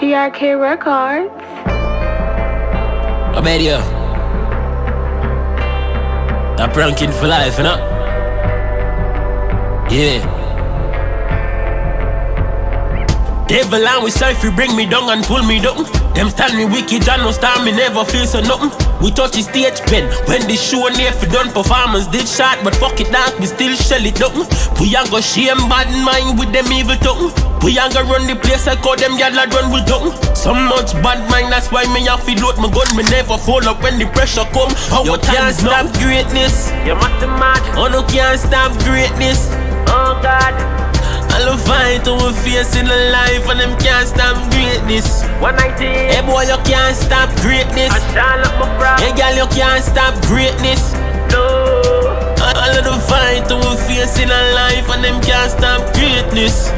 BRK Records. I bet you that pranking for life, you know? Yeah. Devil and we self, you bring me down and pull me down. Them stand me wicked and no star, me never feel so nothing. We touch the stage pen when the show near for done. Performance did shot, but fuck it dark, we still shell it down. We ain't go shame bad mind with them evil tongue. We ain't go run the place like how them yard lad run will down. So much bad mind, that's why me have to load my gun. Me never fall up when the pressure come. You can't stop greatness. You're mad. Oh no, can't stop greatness. Oh God. All the fight we face in the life and them can't stop greatness. 190. Hey boy, you can't stop greatness. Hey girl, you can't stop greatness. No. All of the fight we face in the life and them can't stop greatness.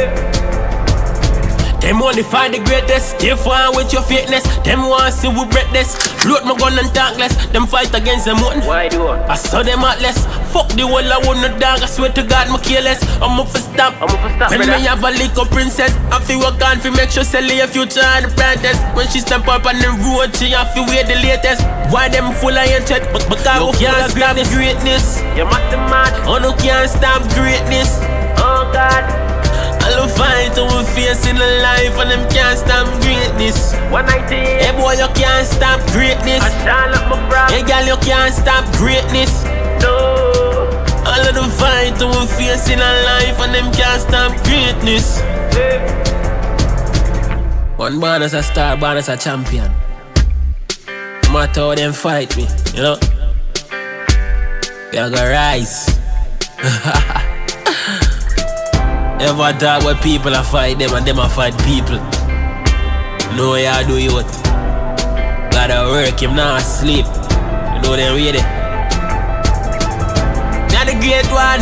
Them only find the greatest. Stay far with your fakeness. Them want see we breathless. Load my gun and talk less. Them fight against them one. Why do I saw them heartless. Fuck the whole I want no dog. I swear to God my careless. I'm up for stop. When me have a little princess, I feel work on fi make sure sell your future and the brightest. When she step up on the road, she have to wear the latest. Why them full of hatred? But you can't stop greatness. You're mad. Oh no, can't stop greatness. Oh God. All the fight we face in the life and them can't stop greatness. 190. Hey boy, you can't stop greatness. Hey girl, you can't stop greatness. No. All of the fight we face in our life and them can't stop greatness. One born as a star, born as a champion. No matter how them fight me, you know. We are gonna rise. Ever talk where people are fight them and them are fight people. Know what you do youth. Gotta work him now sleep. You know them ready. Now the great one.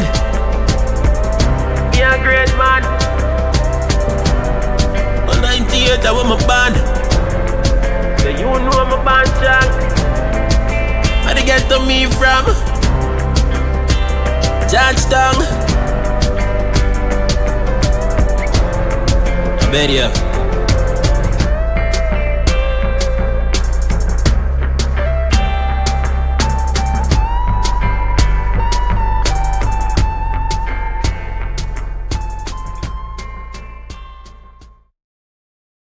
Be a great man. 98 I with my band. So you know my band strong. Where they get to me from? Georgetown. I bet you